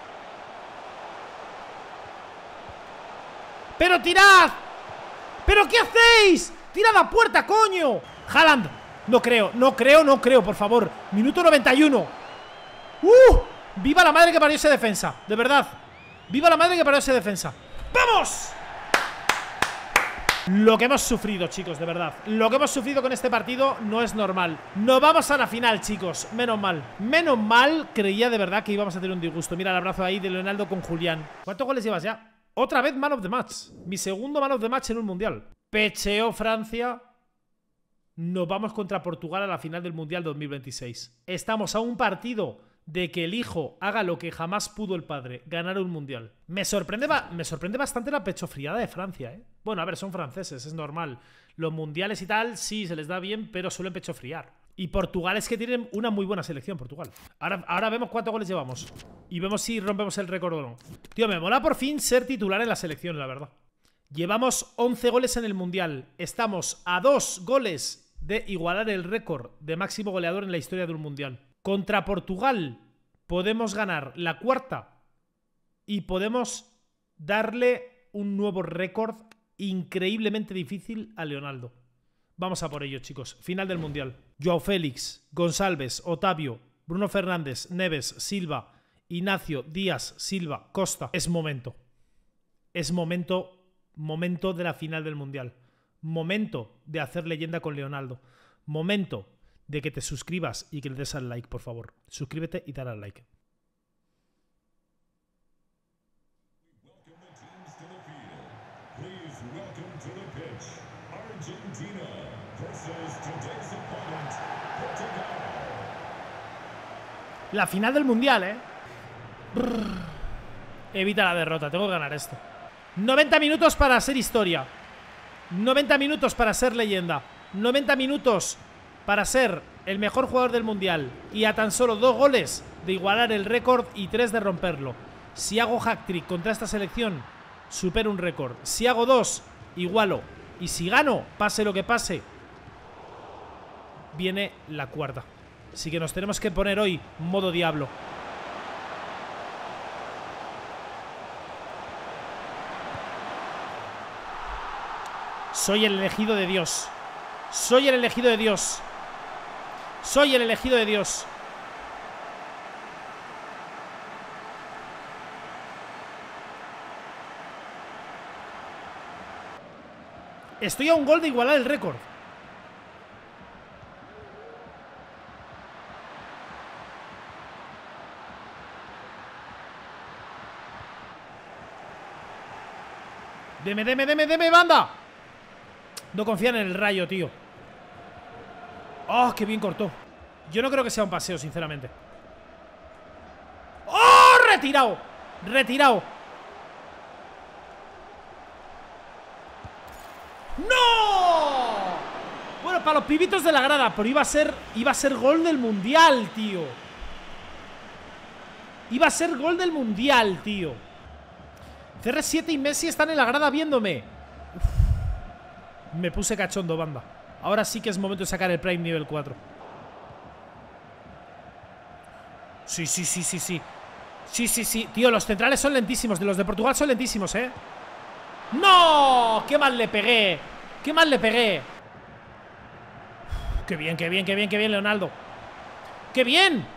¡Pero tirad! ¿Pero qué hacéis? ¡Tirad a puerta, coño! Haaland. No creo, no creo, no creo, por favor. Minuto 91. ¡Viva la madre que parió esa defensa! De verdad. ¡Viva la madre que parió esa defensa! ¡Vamos! Lo que hemos sufrido, chicos, de verdad. Lo que hemos sufrido con este partido no es normal. Nos vamos a la final, chicos. Menos mal. Menos mal, creía de verdad que íbamos a tener un disgusto. Mira el abrazo ahí de Leonardo con Julián. ¿Cuántos goles llevas ya? Otra vez Man of the Match. Mi segundo Man of the Match en un mundial. Pecheó Francia. Nos vamos contra Portugal a la final del mundial 2026. Estamos a un partido de que el hijo haga lo que jamás pudo el padre, ganar un mundial. Me sorprende bastante la pechofriada de Francia, Bueno, a ver, son franceses, es normal. Los mundiales y tal, sí, se les da bien, pero suelen pechofriar. Y Portugal es que tienen una muy buena selección, Portugal. Ahora vemos cuántos goles llevamos. Y vemos si rompemos el récord o no. Tío, me mola por fin ser titular en la selección, la verdad. Llevamos 11 goles en el mundial. Estamos a 2 goles de igualar el récord de máximo goleador en la historia de un mundial. Contra Portugal podemos ganar la 4ª y podemos darle un nuevo récord increíblemente difícil a Leonardo. Vamos a por ello, chicos. Final del mundial. Joao Félix, Gonçalves, Otavio, Bruno Fernández, Neves, Silva, Ignacio, Díaz, Silva, Costa. Es momento. Es momento de la final del mundial. Momento de hacer leyenda con Leonardo. Momento de que te suscribas y que le des al like, por favor. Suscríbete y dale al like. La final del mundial, Evita la derrota, tengo que ganar esto. 90 minutos para ser historia. 90 minutos para ser leyenda. 90 minutos para ser el mejor jugador del mundial. Y a tan solo 2 goles de igualar el récord y 3 de romperlo. Si hago hat-trick contra esta selección, supero un récord. Si hago 2, igualo. Y si gano, pase lo que pase, viene la cuarta. Así que nos tenemos que poner hoy modo diablo. Soy el elegido de Dios. Soy el elegido de Dios. Soy el elegido de Dios. Estoy a un gol de igualar el récord. Deme, banda. No confían en el Rayo, tío. Oh, qué bien cortó. Yo no creo que sea un paseo, sinceramente. ¡Oh! Retirado. Retirado. ¡No! Bueno, para los pibitos de la grada. Pero iba a ser gol del mundial, tío. Iba a ser gol del mundial, tío. CR7 y Messi están en la grada viéndome. Uf. Me puse cachondo, banda. Ahora sí que es momento de sacar el Prime nivel 4. Sí. Sí. Tío, los centrales son lentísimos. De los de Portugal son lentísimos, ¿eh? ¡No! ¡Qué mal le pegué! ¡Qué mal le pegué! ¡Qué bien, Leonardo! ¡Qué bien!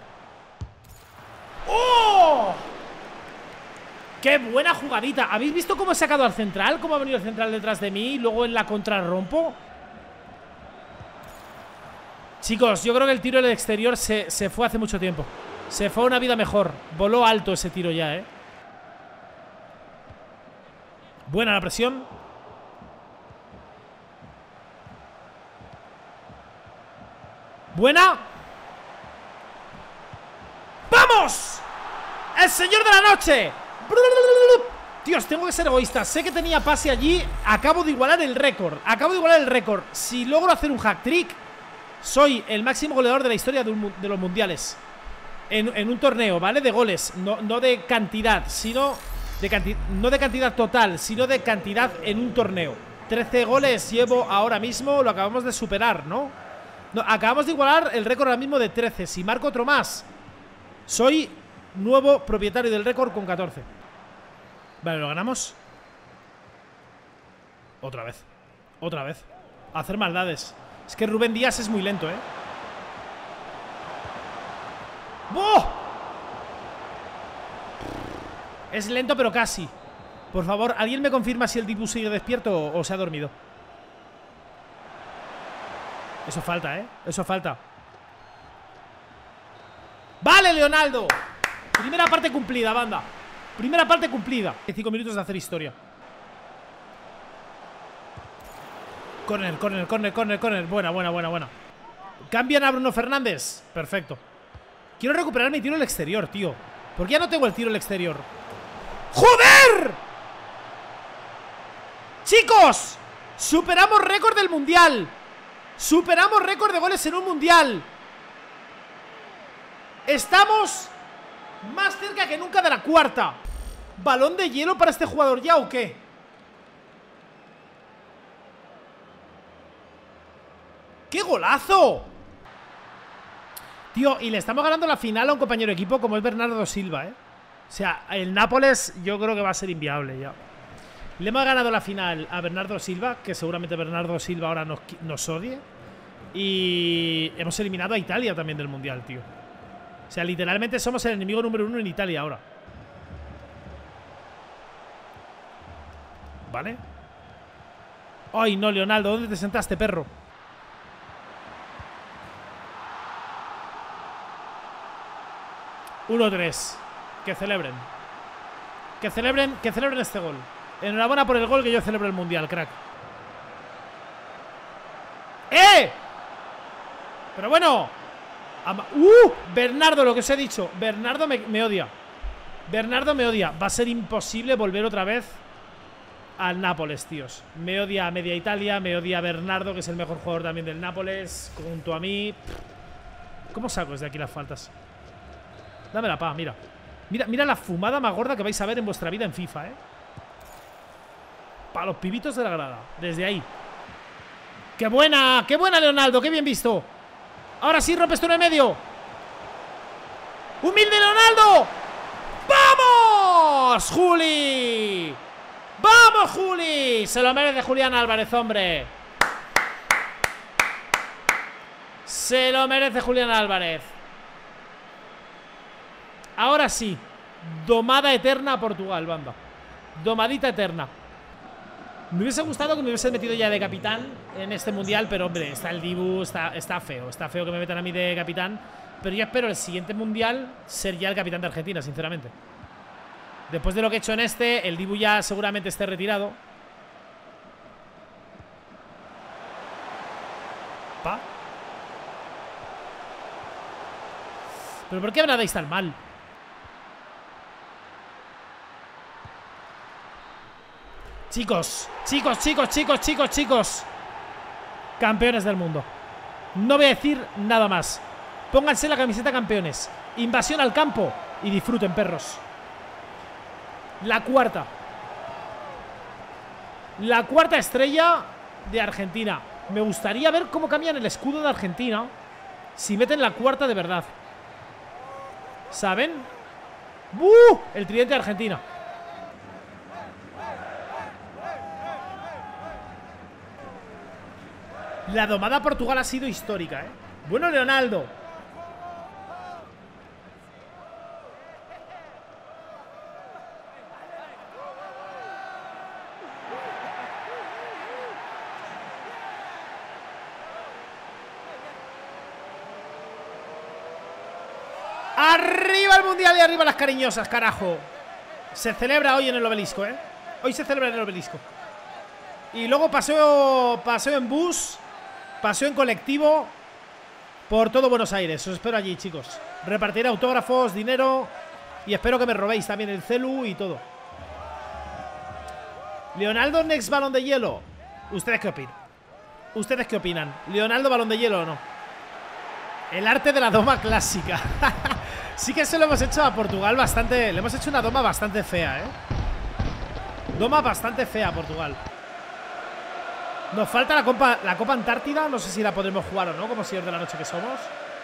¡Oh! ¡Qué buena jugadita! ¿Habéis visto cómo he sacado al central? ¿Cómo ha venido el central detrás de mí? Y luego en la contra rompo. Chicos, yo creo que el tiro del exterior se fue hace mucho tiempo. Se fue a una vida mejor. Voló alto ese tiro ya, ¿eh? Buena la presión. Buena. ¡Vamos! ¡El señor de la noche! Dios, tengo que ser egoísta. Sé que tenía pase allí. Acabo de igualar el récord. Si logro hacer un hack trick, soy el máximo goleador de la historia de los mundiales. En un torneo, ¿vale? De goles. No de cantidad, sino no de cantidad total, sino de cantidad en un torneo. 13 goles llevo ahora mismo. Lo acabamos de superar, ¿no? Acabamos de igualar el récord ahora mismo de 13. Si marco otro más, soy nuevo propietario del récord con 14. Vale, lo ganamos. Otra vez. Hacer maldades. Es que Rubén Díaz es muy lento, ¿eh? ¡Oh! Es lento pero casi. Por favor, ¿alguien me confirma si el Dibu sigue despierto o se ha dormido? Eso falta, ¿eh? Eso falta. ¡Vale, Leonardo! Primera parte cumplida, banda. Primera parte cumplida. 5 minutos de hacer historia. Corner. Buena. Cambian a Bruno Fernández. Perfecto. Quiero recuperar mi tiro al exterior, tío. Porque ya no tengo el tiro al exterior. ¡Joder! Chicos, superamos récord del mundial. Superamos récord de goles en un mundial. Estamos más cerca que nunca de la cuarta. ¿Balón de hielo para este jugador ya o qué? ¡Qué golazo! Tío, y le estamos ganando la final a un compañero de equipo como es Bernardo Silva, ¿eh? O sea, el Nápoles yo creo que va a ser inviable ya. Le hemos ganado la final a Bernardo Silva, que seguramente Bernardo Silva ahora nos odie. Y hemos eliminado a Italia también del mundial, tío. O sea, literalmente somos el enemigo número 1 en Italia ahora. ¿Vale? Ay, no, Leonardo, ¿dónde te sentaste, perro? ...1-3... Que celebren. Que celebren este gol. Enhorabuena por el gol, que yo celebro el mundial, crack. ¡Eh! Pero bueno. Bernardo, lo que os he dicho. Bernardo me odia. Bernardo me odia. Va a ser imposible volver otra vez al Nápoles, tíos. Me odia a media Italia. Me odia a Bernardo, que es el mejor jugador también del Nápoles, junto a mí. ¿Cómo saco desde aquí las faltas? Dame la pa, mira. Mira la fumada más gorda que vais a ver en vuestra vida en FIFA, ¿eh? Para los pibitos de la grada. Desde ahí. ¡Qué buena! ¡Qué buena, Leonardo! ¡Qué bien visto! Ahora sí, rompes tú en el medio. ¡Humilde Leonardo! ¡Vamos, Juli! ¡Vamos, Juli! Se lo merece Julián Álvarez, hombre. Se lo merece Julián Álvarez. Ahora sí. Domada eterna a Portugal, banda. Domadita eterna. Me hubiese gustado que me hubiesen metido ya de capitán en este mundial, pero hombre, está el Dibu, está feo. Está feo que me metan a mí de capitán. Pero yo espero el siguiente mundial ser ya el capitán de Argentina, sinceramente. Después de lo que he hecho en este, el Dibu ya seguramente esté retirado. Pa. ¿Pero por qué habláis tan mal? Chicos, chicos. Campeones del mundo. No voy a decir nada más. Pónganse la camiseta campeones. Invasión al campo y disfruten, perros. La cuarta estrella de Argentina. Me gustaría ver cómo cambian el escudo de Argentina si meten la cuarta de verdad. ¿Saben? El tridente de Argentina. La domada a Portugal ha sido histórica, ¿eh? Bueno, Leonardo. ¡Arriba el mundial y arriba las cariñosas, carajo! Se celebra hoy en el obelisco, ¿eh? Hoy se celebra en el obelisco. Y luego paseo en bus, paseo en colectivo por todo Buenos Aires. Os espero allí, chicos. Repartiré autógrafos, dinero y espero que me robéis también el celu y todo. Leonardo, next balón de hielo. ¿Ustedes qué opinan? ¿Ustedes qué opinan? ¿Leonardo balón de hielo o no? El arte de la doma clásica. Sí que se lo hemos hecho a Portugal bastante. Le hemos hecho una doma bastante fea, ¿eh? Doma bastante fea a Portugal. Nos falta la Copa Antártida. No sé si la podremos jugar o no, como señor de la noche que somos.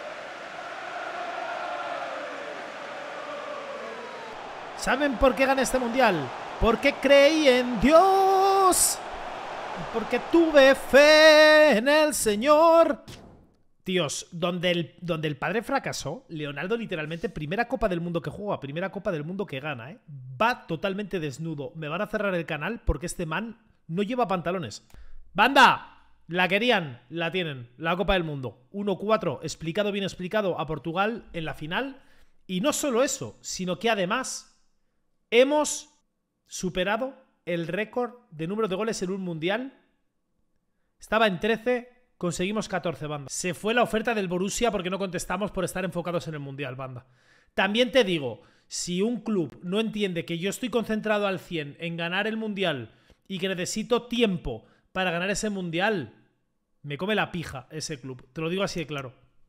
¿Saben por qué gané este mundial? Porque creí en Dios. Porque tuve fe en el Señor. Tíos, donde el padre fracasó, Leonardo literalmente, primera Copa del Mundo que juega, primera Copa del Mundo que gana, ¿eh? Va totalmente desnudo. Me van a cerrar el canal porque este man no lleva pantalones. ¡Banda! La querían, la tienen, la Copa del Mundo. 1-4, explicado, bien explicado, a Portugal en la final. Y no solo eso, sino que además hemos superado el récord de número de goles en un mundial. Estaba en 13... Conseguimos 14, banda. Se fue la oferta del Borussia porque no contestamos por estar enfocados en el mundial, banda. También te digo, si un club no entiende que yo estoy concentrado al 100 en ganar el mundial y que necesito tiempo para ganar ese mundial, me come la pija ese club. Te lo digo así de claro.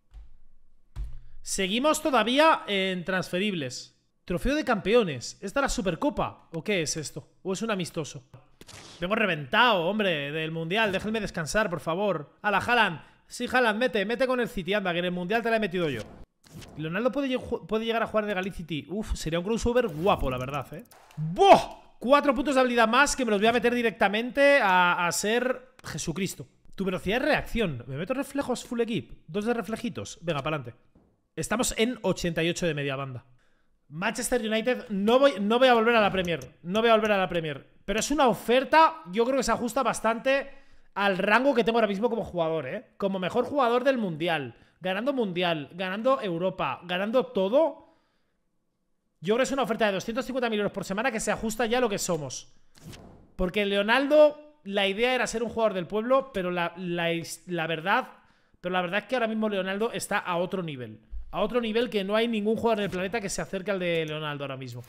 Seguimos todavía en transferibles. Trofeo de campeones. ¿Esta es la Supercopa? ¿O qué es esto? ¿O es un amistoso? Vengo reventado, hombre, del mundial. Déjenme descansar, por favor. ¡Hala, Haaland! Sí, Haaland, mete con el City, anda, que en el mundial te la he metido yo. Leonardo puede llegar a jugar de Galicity. Uf, sería un crossover guapo, la verdad, ¿eh? ¡Boh! 4 puntos de habilidad más que me los voy a meter directamente a ser Jesucristo. Tu velocidad de reacción. ¿Me meto reflejos full equip? 2 de reflejitos. Venga, para adelante. Estamos en 88 de media, banda. Manchester United, no voy a volver a la Premier. No voy a volver a la Premier. Pero es una oferta, yo creo que se ajusta bastante al rango que tengo ahora mismo como jugador, ¿eh? Como mejor jugador del Mundial, ganando Europa, ganando todo. Yo creo que es una oferta de 250.000 euros por semana que se ajusta ya a lo que somos. Porque Leonardo, la idea era ser un jugador del pueblo, pero la verdad es que ahora mismo Leonardo está a otro nivel. A otro nivel que no hay ningún jugador en el planeta que se acerque al de Leonardo ahora mismo.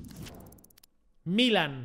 Milan.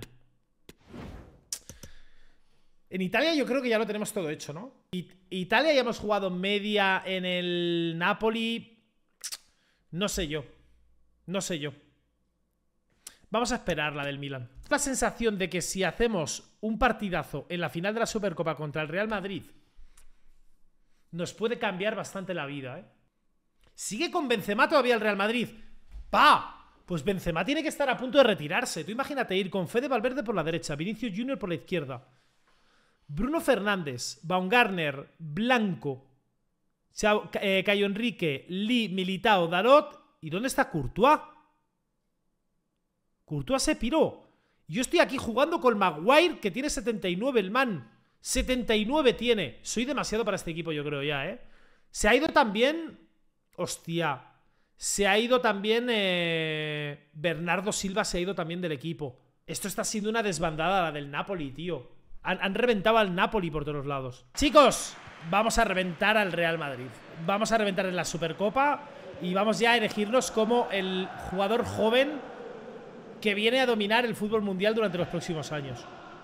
En Italia yo creo que ya lo tenemos todo hecho, ¿no? Italia ya hemos jugado media en el Napoli. No sé yo. No sé yo. Vamos a esperar la del Milan. la sensación de que si hacemos un partidazo en la final de la Supercopa contra el Real Madrid, nos puede cambiar bastante la vida, ¿eh? Sigue con Benzema todavía el Real Madrid. ¡Pa! Pues Benzema tiene que estar a punto de retirarse. Tú imagínate ir con Fede Valverde por la derecha, Vinicius Junior por la izquierda, Bruno Fernández, Baumgartner, Blanco, Caio Enrique, Lee, Militao, Dalot. ¿Y dónde está Courtois? Courtois se piró. Yo estoy aquí jugando con Maguire, que tiene 79 el man. 79 tiene. Soy demasiado para este equipo, yo creo ya, ¿eh? Se ha ido también... Hostia. Se ha ido también... Bernardo Silva se ha ido también del equipo. Esto está siendo una desbandada, la del Napoli, tío. Han reventado al Napoli por todos lados. Chicos, vamos a reventar al Real Madrid. Vamos a reventar en la Supercopa y vamos ya a elegirnos como el jugador joven que viene a dominar el fútbol mundial durante los próximos años.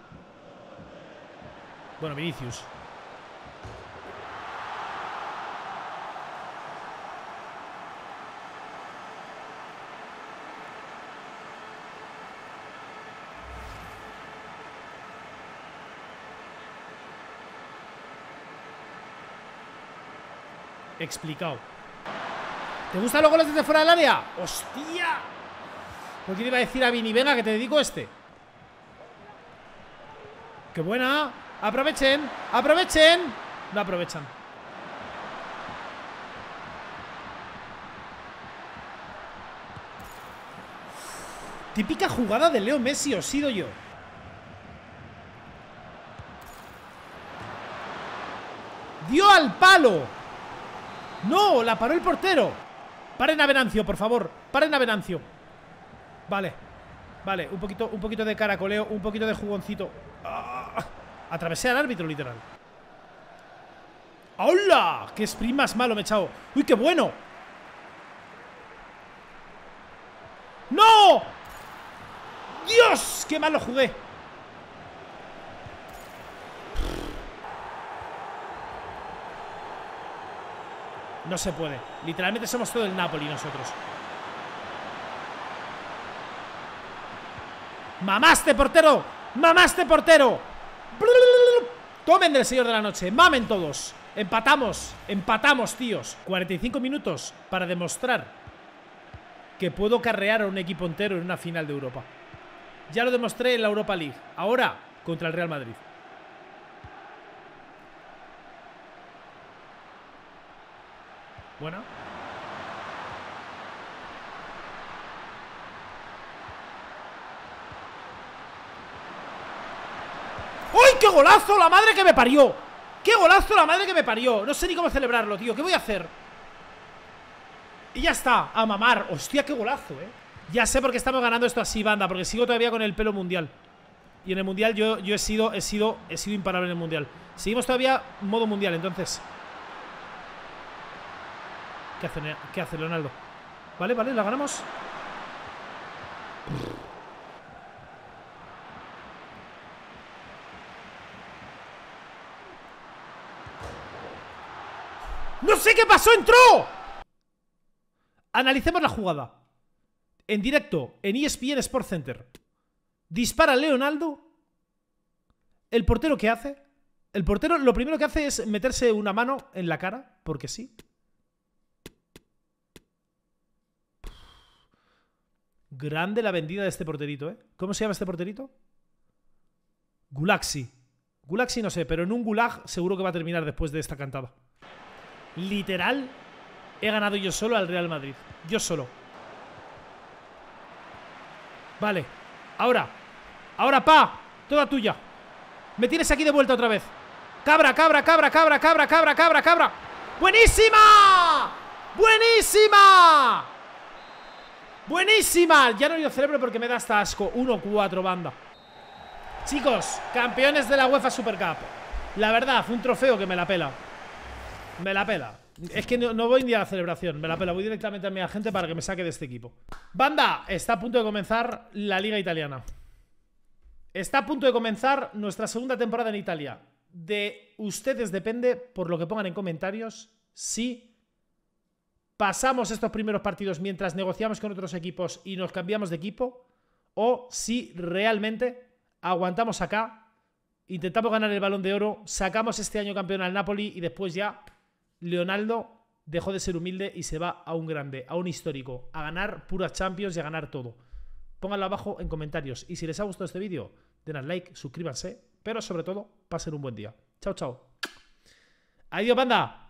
Bueno, Vinicius. Explicado. ¿Te gustan los goles desde fuera del área? ¡Hostia! ¿Por qué le iba a decir a Vini? Venga, que te dedico este. ¡Qué buena! ¡Aprovechen! ¡Aprovechen! No aprovechan. Típica jugada de Leo Messi, os he sido yo. ¡Dio al palo! ¡No! ¡La paró el portero! Paren a Venancio, por favor. Paren a Venancio. Vale. Vale, un poquito de caracoleo, un poquito de jugoncito. ¡Ah! Atravesé al árbitro, literal. ¡Hola! ¡Qué sprint más malo me he echado! ¡Uy, qué bueno! ¡No! ¡Dios! ¡Qué mal lo jugué! No se puede. Literalmente somos todo el Napoli nosotros. ¡Mamaste, portero! ¡Mamaste, portero! Tomen del Señor de la Noche. ¡Mamen todos! Empatamos. Empatamos, tíos. 45 minutos para demostrar que puedo carrear a un equipo entero en una final de Europa. Ya lo demostré en la Europa League. Ahora, contra el Real Madrid. Buena. ¡Uy, qué golazo! ¡La madre que me parió! ¡Qué golazo la madre que me parió! No sé ni cómo celebrarlo, tío. ¿Qué voy a hacer? Y ya está, a mamar. Hostia, qué golazo, Ya sé por qué estamos ganando esto así, banda. Porque sigo todavía con el pelo mundial. Y en el mundial yo he sido imparable en el mundial. Seguimos todavía modo mundial, entonces. ¿Qué hace Leonardo? Vale, vale, la ganamos. ¡No sé qué pasó! ¡Entró! Analicemos la jugada. En directo, en ESPN Sports Center. Dispara Leonardo. ¿El portero qué hace? El portero lo primero que hace es meterse una mano en la cara, porque sí. Grande la vendida de este porterito, ¿Cómo se llama este porterito? Gulaxi. Gulaxi no sé, pero en un gulag seguro que va a terminar después de esta cantada. Literal, he ganado yo solo al Real Madrid. Yo solo. Vale. Ahora. Ahora, pa. Toda tuya. Me tienes aquí de vuelta otra vez. Cabra, cabra, cabra, cabra, cabra, cabra, cabra, cabra. ¡Buenísima! ¡Buenísima! ¡Buenísima! Ya no lo celebro porque me da hasta asco. 1-4, banda. Chicos, campeones de la UEFA Super Cup. La verdad, fue un trofeo que me la pela. Me la pela. Es que no voy ni a la celebración. Me la pela, voy directamente a mi agente para que me saque de este equipo. Banda, está a punto de comenzar la Liga Italiana. Está a punto de comenzar nuestra segunda temporada en Italia. De ustedes depende, por lo que pongan en comentarios, si pasamos estos primeros partidos mientras negociamos con otros equipos y nos cambiamos de equipo, o si realmente aguantamos acá, intentamos ganar el Balón de Oro, sacamos este año campeón al Napoli y después ya Leonardo dejó de ser humilde y se va a un grande, a un histórico, a ganar puras Champions y a ganar todo. Pónganlo abajo en comentarios. Y si les ha gustado este vídeo, den al like, suscríbanse, pero sobre todo, pasen un buen día. Chao, chao. Adiós, banda.